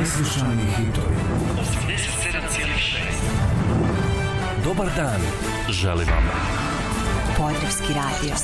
Najslušaniji hitovi. 87,6. Dobar dan. Želim vam Podravski radio.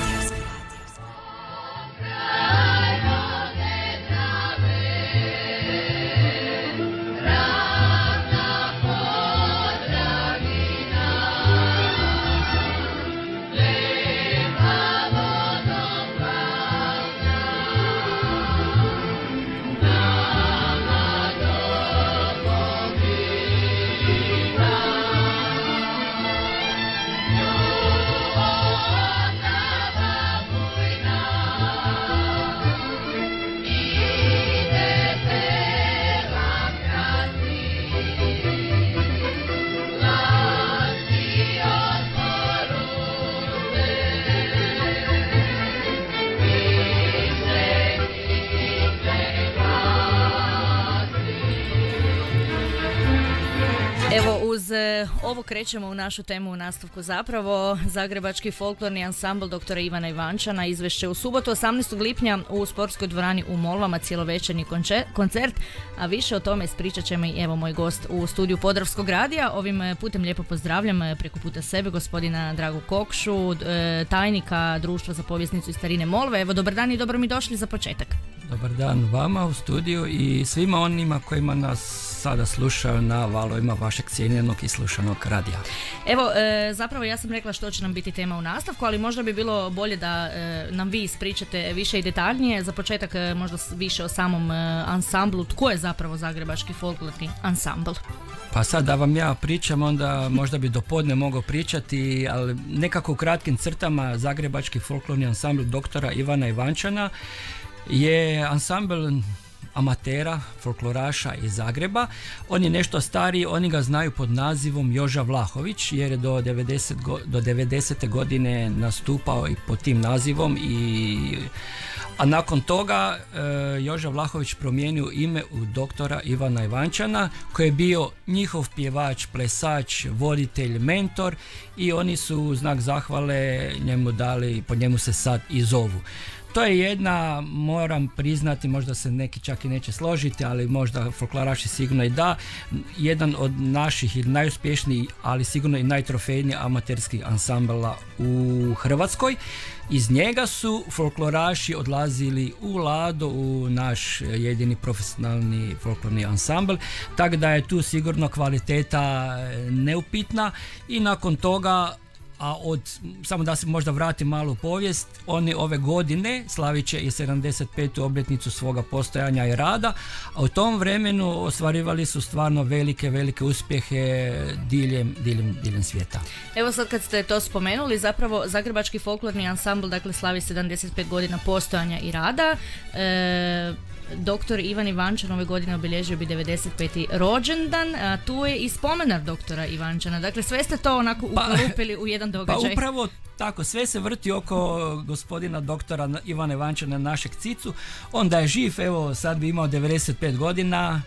Ovo krećemo u našu temu u nastavku zapravo. Zagrebački folklorni ansambl doktora Ivana Ivančana izvešće u subotu 18. lipnja u sportskoj dvorani u Molvama cjelovečernji koncert, a više o tome ispričat će mi evo moj gost u studiju Podravskog radija. Ovim putem lijepo pozdravljam preko puta sebe gospodina Dragu Kokšu, tajnika Društva za povijesnicu i starine Molve. Evo, dobar dan i dobro mi došli za početak. Dobar dan vama u studiju i svima onima kojima nas sada slušaju na valovima vašeg cijenjenog i slušanog radija. Evo, zapravo ja sam rekla što će nam biti tema u nastavku, ali možda bi bilo bolje da nam vi ispričate više i detaljnije. Za početak možda više o samom ansamblu. Tko je zapravo Zagrebački folklorni ansambl? Pa sad da vam ja pričam, onda možda bi do podne mogao pričati, ali nekako u kratkim crtama Zagrebački folklorni ansambl doktora Ivana Ivančana je ansambl amatera, folkloraša iz Zagreba. On je nešto stariji, oni ga znaju pod nazivom Joža Vlahović, jer je do 90. godine nastupao i pod tim nazivom, a nakon toga Joža Vlahović promijenio ime u doktora Ivana Ivančana, koji je bio njihov pjevač, plesač, voditelj, mentor, i oni su u znak zahvale njemu dali, po njemu se sad i zovu. To je jedna, moram priznati, možda se neki čak i neće složiti, ali možda folkloraši sigurno i da, jedan od naših i najuspješnijih, ali sigurno i najtrofejnijih amaterskih ansambla u Hrvatskoj. Iz njega su folkloraši odlazili u Lado, u naš jedini profesionalni folklorni ansambl, tako da je tu sigurno kvaliteta neupitna. I nakon toga, samo da se možda vratim malo u povijest, oni ove godine slavit će i 75. obljetnicu svoga postojanja i rada, a u tom vremenu ostvarivali su stvarno velike uspjehe diljem svijeta. Evo sad kad ste to spomenuli, zapravo Zagrebački folklorni ansambl dakle slavi 75 godina postojanja i rada. Doktor Ivan Ivančan ove godine obilježio bi 95. rođendan, a tu je i spomenar doktora Ivančana. Dakle, sve ste to onako ukalupili u jedan događaj. Pa upravo tako, sve se vrti oko gospodina doktora Ivana Ivančana, našeg cicu. On da je živ, evo sad bi imao 95 godina,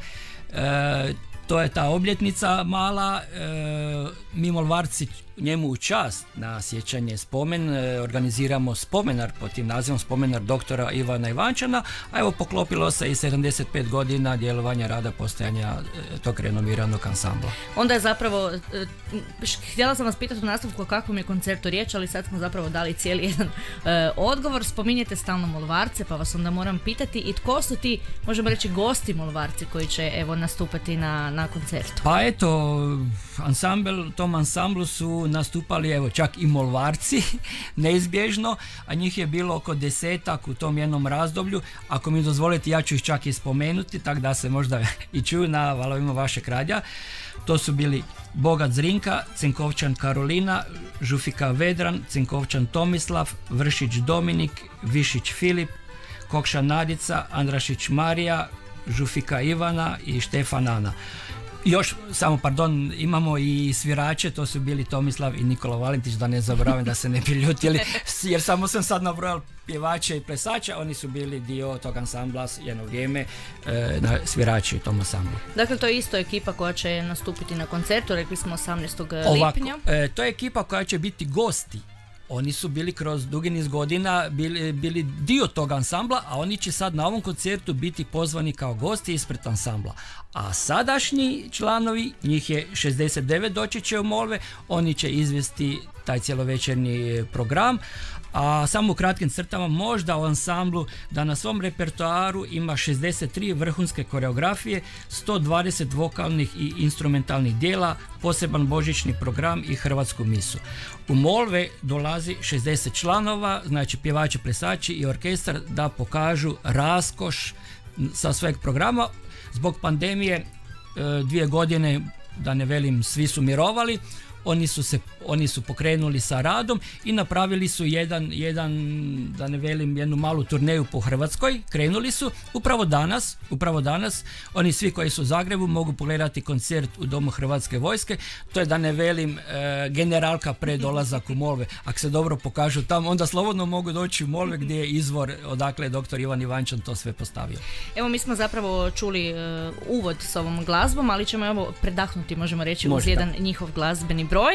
to je ta obljetnica mala. Mi Molvarci njemu u čast na sjećanje spomen organiziramo spomenar pod tim nazivom, spomenar doktora Ivana Ivančana, a evo poklopilo se i 75 godina djelovanja, rada, postojanja tog renomiranog ansambla. Onda je zapravo, htjela sam vas pitati u nastavku o kakvom je koncertu riječ, ali sad smo zapravo dali cijeli jedan odgovor. Spominjete stalno Molvarce, pa vas onda moram pitati i tko su ti, možemo reći, gosti Molvarci koji će evo nastupati na koncertu? Pa eto, tom ansamblu su nastupali evo čak i Molvarci neizbježno, a njih je bilo oko 10 u tom jednom razdoblju. Ako mi dozvolite, ja ću ih čak i spomenuti, tako da se možda i čuju na valovima vašeg radija. To su bili Bogat Zrinka, Cinkovčan Karolina, Žufika Vedran, Cinkovčan Tomislav, Vršić Dominik, Višić Filip, Kokša Nadica, Andrašić Marija, Žufika Ivana i Štefan Ana. Još, samo pardon, imamo i svirače, to su bili Tomislav i Nikola Valentić, da ne zaboravim, da se ne bi ljutili, jer samo sam sad nabrojal pjevača i plesača, oni su bili dio tog ansambla jedno vrijeme, svirači u tom ansamblu. Dakle, to je isto ekipa koja će nastupiti na koncertu, rekli smo 18. lipnja. To je ekipa koja će biti gosti oni su bili kroz dugi niz godina bili dio tog ansambla, a oni će sad na ovom koncertu biti pozvani kao gosti ispred ansambla. A sadašnji članovi, njih je 69, doći će u Molve, oni će izvesti taj cjelovečernji program, a samo u kratkim crtama možda u ansamblu da na svom repertoaru ima 63 vrhunske koreografije, 120 vokalnih i instrumentalnih dijela, poseban božićni program i hrvatsku misu. U Molve dolazi 60 članova, znači pjevači, plesači i orkestar da pokažu raskoš sa sveg programa. Zbog pandemije 2 godine, da ne velim svi su mirovali, oni su pokrenuli sa radom i napravili su da ne velim jednu malu turneju po Hrvatskoj. Krenuli su upravo danas oni svi koji su u Zagrebu mogu pogledati koncert u Domu Hrvatske vojske. To je, da ne velim, generalka pred dolazak u Molve. Ako se dobro pokažu tamo, onda slobodno mogu doći u Molve gdje je izvor odakle je dr. Ivan Ivančan to sve postavio. Evo, mi smo zapravo čuli uvod s ovom glazbom, ali ćemo evo predahnuti, možemo reći, uz jedan njihov glazbeni broj.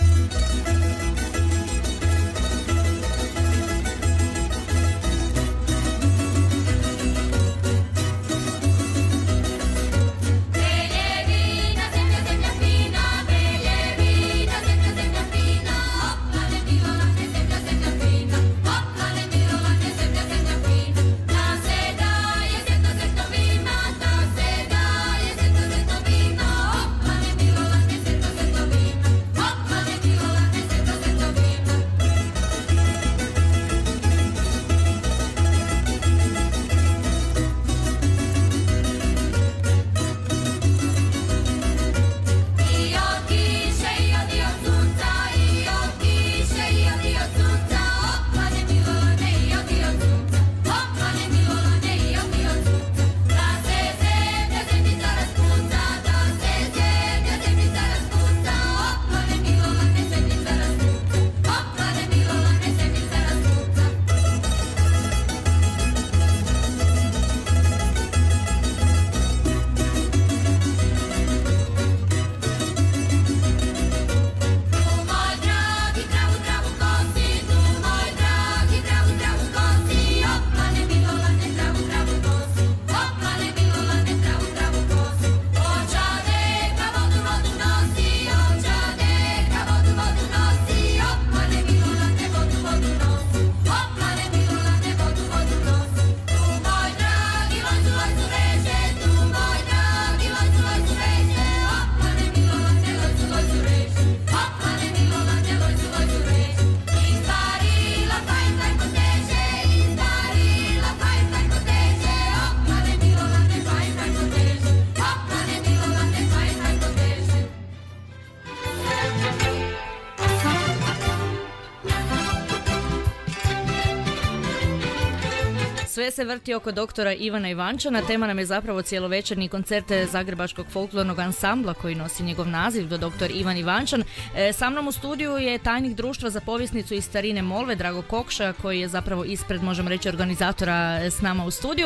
Sve se vrti oko doktora Ivana Ivančana. Tema nam je zapravo cjelovečernji koncert Zagrebačkog folklornog ansambla koji nosi njegov naziv, do doktor Ivan Ivančan. Sa mnom u studiju je tajnik društva za povjesnicu iz starine Molve, Drago Kokša, koji je zapravo ispred, možemo reći, organizatora s nama u studiju.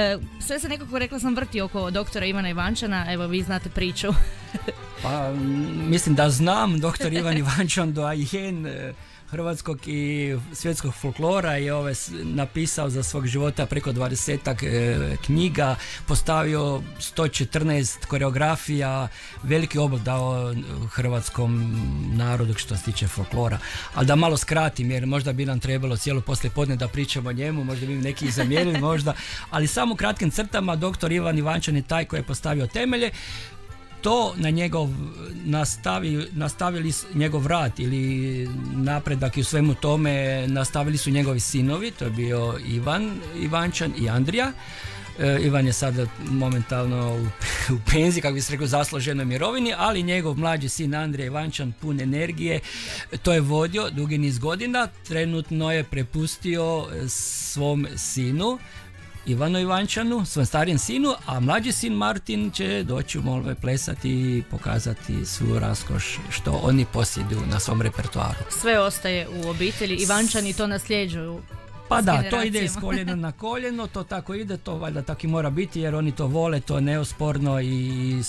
Sve se nekako, rekla sam, vrti oko doktora Ivana Ivančana. Evo, vi znate priču. Pa, mislim da znam. Doktor Ivan Ivančan doajen hrvatskog i svjetskog folklora je napisao za svog života preko 20-ak knjiga, postavio 114 koreografija, veliki obol dao hrvatskom narodu što se tiče folklora. Ali da malo skratim, jer možda bi nam trebalo cijelo poslijepodne da pričamo o njemu, možda bi mi neki zamjerili možda, ali samo u kratkim crtama doktor Ivan Ivančan je taj koji je postavio temelje. To na njegov nastavili njegov rad ili napredak i u svemu tome nastavili su njegovi sinovi, to je bio Ivan Ivančan i Andrija. Ivan je sada momentalno u penziji, kako bi se rekao, zasluženoj mirovini, ali njegov mlađi sin Andrija Ivančan, pun energije, to je vodio dugi niz godina. Trenutno je prepustio svom sinu Ivanu Ivančanu, svom starijem sinu, a mlađi sin Martin će doći u Molve plesati i pokazati svu raskoš što oni posjeduju na svom repertoaru. Sve ostaje u obitelji, Ivančani to nasljeđuju. Pa da, to ide iz koljena na koljeno, to tako ide, to valjda tako i mora biti jer oni to vole, to je neosporno i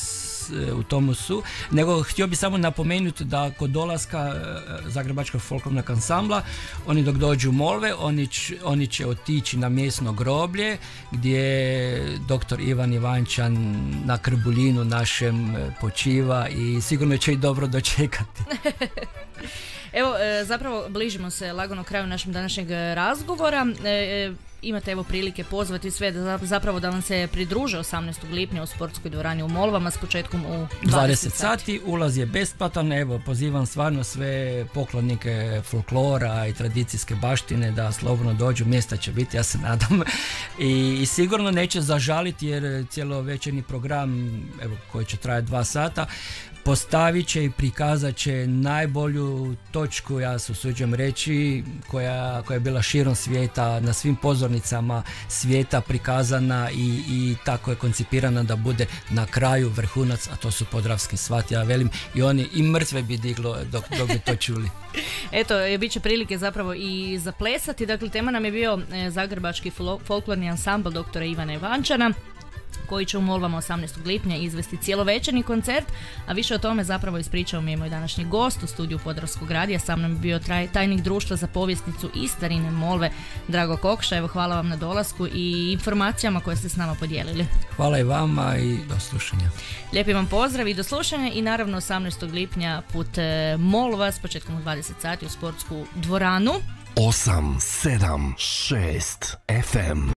u tomu su, nego htio bi samo napomenuti da kod dolaska Zagrebačkog folklornog ansambla, oni dok dođu u Molve, oni će otići na mjesno groblje gdje dr. Ivan Ivančan na Krbuljinu našem počiva i sigurno će i dobro dočekati. Evo, zapravo bližimo se lagano kraju našeg današnjeg razgovora. Imate evo prilike pozvati sve zapravo da vam se pridruže 18. lipnja u sportskoj dvorani u Molvama s početkom u 20 sati. Ulaz je besplatan, evo pozivam stvarno sve poklonike folklora i tradicijske baštine da slobodno dođu, mjesta će biti, ja se nadam, i sigurno neće zažaliti jer cjelovečerni program evo, koji će trajati 2 sata postavit će i prikazat će najbolju točku, ja se usuđujem reći, koja je bila širom svijeta, na svim pozornicama svijeta prikazana i tako je koncipirana da bude na kraju vrhunac, a to su Podravski svati, ja velim, i oni i mrtve bi diglo dok bi to čuli. Eto, bit će prilike zapravo i zaplesati, dakle tema nam je bio Zagrebački folklorni ansambl dr. Ivana Ivančana, koji će u Molvama 18. lipnja izvesti cjelovečerni koncert, a više o tome zapravo ispričao mi je moj današnji gost u studiju Podravskog radija. Sa mnom je bio tajnik društva za povjesnicu i starine Molve, Drago Kokša. Evo, hvala vam na dolasku i informacijama koje ste s nama podijelili. Hvala i vama i do slušanja. Lijepi vam pozdrav i do slušanja i naravno 18. lipnja put Molva s početkom u 20 sati u sportsku dvoranu. 876 FM